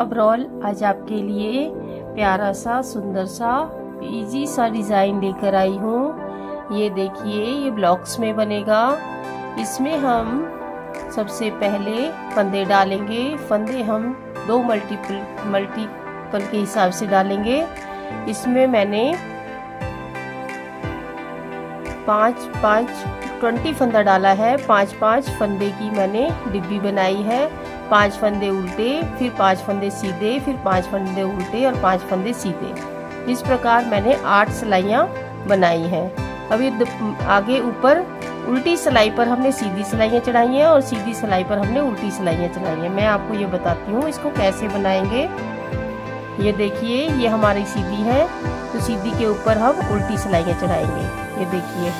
Overall आज आपके लिए प्यारा सा सुंदर सा इजी सा डिज़ाइन लेकर आई हूँ। ये देखिए, ये ब्लॉक्स में बनेगा। इसमें हम सबसे पहले फंदे डालेंगे। फंदे हम 2 मल्टीपल के हिसाब से डालेंगे। इसमें मैंने 20 फंदा डाला है। 5 फंदे की मैंने डिब्बी बनाई है। 5 फंदे उल्टे, फिर 5 फंदे सीधे, फिर 5 फंदे उल्टे और 5 फंदे सीधे। इस प्रकार मैंने 8 सिलाइयाँ बनाई हैं। अभी आगे ऊपर उल्टी सिलाई पर हमने सीधी सिलाइयाँ चढ़ाई हैं और सीधी सिलाई पर हमने उल्टी सिलाइयाँ चढ़ाई हैं। मैं आपको ये बताती हूँ इसको कैसे बनाएंगे। ये देखिए, ये हमारी सीधी है, तो सीधी के ऊपर हम उल्टी सिलाइयाँ चढ़ाएंगे। ये देखिए,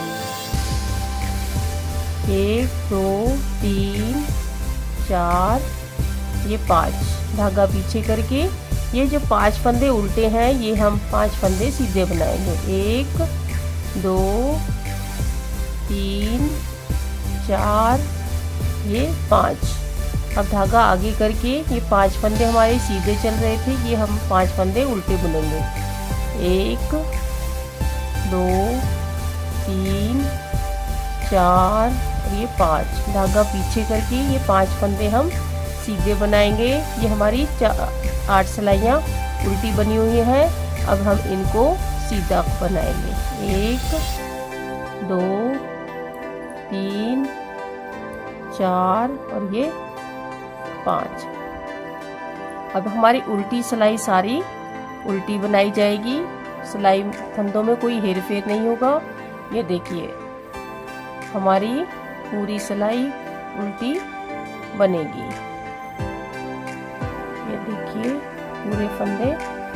1 2 3 4, ये 5 धागा पीछे करके ये जो 5 फंदे उल्टे हैं, ये हम 5 फंदे सीधे बनाएंगे। 1 2 3 4, ये 5। अब धागा आगे करके ये 5 फंदे हमारे सीधे चल रहे थे, ये हम 5 फंदे उल्टे बुनेंगे। 1 2 3 4 और ये 5 धागा पीछे करके ये 5 फंदे हम सीधे बनाएंगे। ये हमारी 8 सिलाइयाँ उल्टी बनी हुई हैं। अब हम इनको सीधा बनाएंगे। 1 2 3 4 और ये 5। अब हमारी उल्टी सिलाई सारी उल्टी बनाई जाएगी। सिलाई फंदों में कोई हेर फेर नहीं होगा। ये देखिए, हमारी पूरी सिलाई उल्टी बनेगी। ये देखिए, पूरे फंदे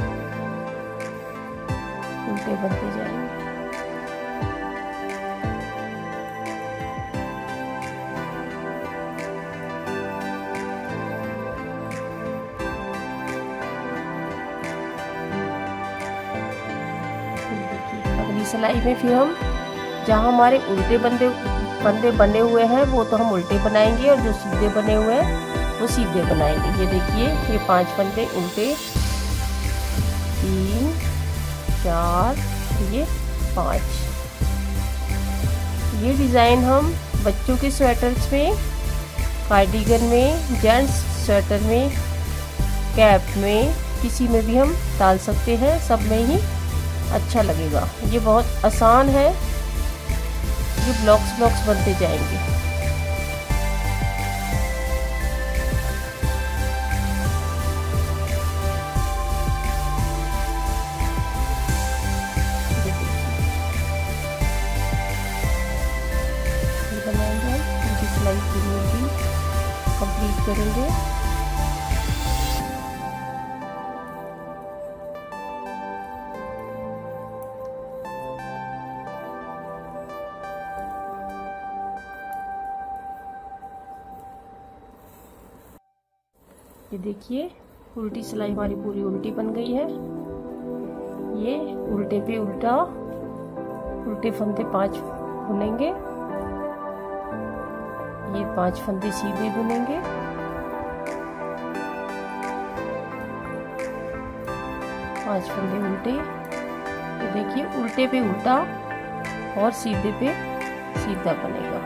उल्टे बनते जाएंगे। अगली सिलाई में फिर हम जहाँ हमारे उल्टे फंदे बने हुए हैं वो तो हम उल्टे बनाएंगे और जो सीधे बने हुए हैं वो सीधे बनाएंगे। ये देखिए, ये 5 फंदे उल्टे, 3 4, ये 5। ये डिज़ाइन हम बच्चों के स्वेटर्स में, कार्डिगन में, जेंट्स स्वेटर में, कैप में, किसी में भी हम डाल सकते हैं। सब में ही अच्छा लगेगा। ये बहुत आसान है। ये ब्लॉक्स बनते जाएंगे। ये बनाएंगे, इनकी सिलाई पूरी कंप्लीट करेंगे। ये देखिए, उल्टी सिलाई हमारी पूरी उल्टी बन गई है। ये उल्टे पे उल्टा, उल्टे फंदे 5 बुनेंगे। ये 5 फंदे सीधे बुनेंगे। पांच फंदे उल्टे। ये देखिए, उल्टे पे उल्टा और सीधे पे सीधा बनेगा।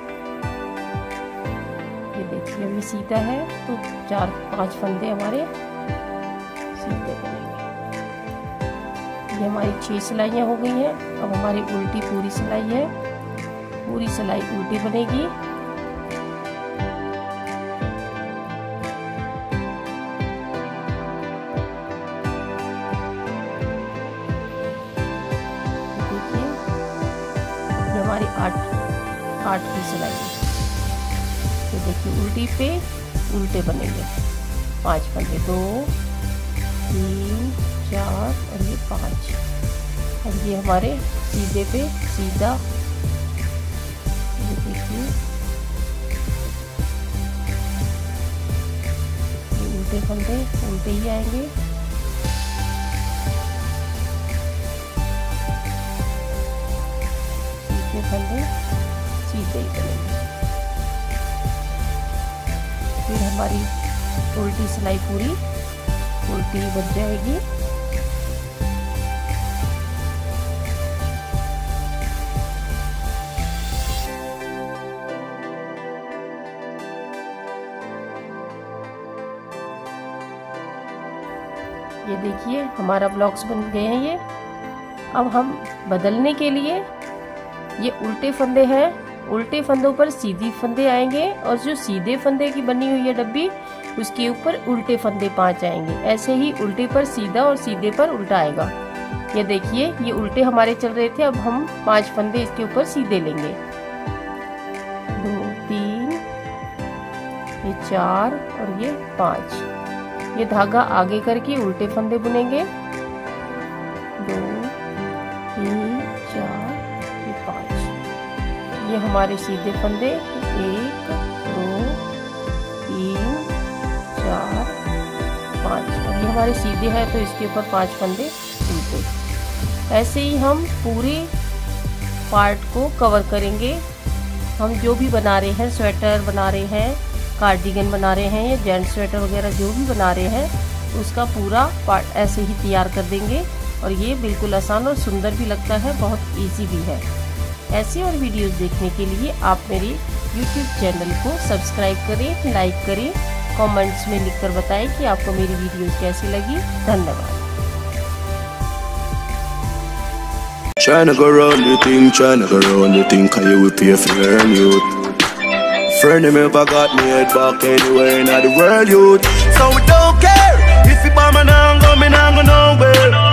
ये देखिए, अभी सीधा है तो 4-5 फंदे हमारे सीधे बनेंगे। ये हमारी 6 सिलाइयाँ हो गई हैं। अब हमारी उल्टी पूरी सिलाई है। पूरी सिलाई उल्टी बनेगी। देखिए, ये हमारी 8 की सिलाई है। तो देखिए, उल्टी पे उल्टे बनेंगे। 5 फंदे, 2 3 4 और ये 5। और ये हमारे सीधे पे सीधा। ये देखिए, ये उल्टे फंदे उल्टे ही आएंगे। सीधे फंदे सीधे ही बनेंगे। फिर हमारी उल्टी सिलाई पूरी उल्टी बन जाएगी। ये देखिए हमारा ब्लॉक्स बन गए हैं ये। अब हम बदलने के लिए ये उल्टे फंदे हैं, उल्टे फंदों पर सीधी फंदे आएंगे और जो सीधे फंदे की बनी हुई है डब्बी उसके ऊपर उल्टे फंदे 5 आएंगे। ऐसे ही उल्टे पर सीधा और सीधे पर उल्टा आएगा। ये देखिए ये उल्टे हमारे चल रहे थे, अब हम 5 फंदे इसके ऊपर सीधे लेंगे। 2 3 ये 4 और ये 5। ये धागा आगे करके उल्टे फंदे बुनेंगे। 2 3 4 ये 5। ये हमारे सीधे फंदे 1 2 3 4 5। अब ये हमारे सीधे हैं तो इसके ऊपर 5 फंदे उल्टे। ऐसे ही हम पूरे पार्ट को कवर करेंगे। हम जो भी बना रहे हैं, स्वेटर बना रहे हैं, कार्डिगन बना रहे हैं या जेंट्स स्वेटर वगैरह जो भी बना रहे हैं, उसका पूरा पार्ट ऐसे ही तैयार कर देंगे। और ये बिल्कुल आसान और सुंदर भी लगता है, बहुत इजी भी है। ऐसे और वीडियोस देखने के लिए आप मेरे YouTube चैनल को सब्सक्राइब करें, लाइक करें, कमेंट्स में लिखकर बताएं कि आपको मेरी वीडियोस कैसी लगी। धन्यवाद। Tryna go round the thing, tryna go round the thing, cause you will pay for your earn youth. Friend of me ever got me head back anywhere in the world youth. So we don't care, if you bomb and I'm going nowhere.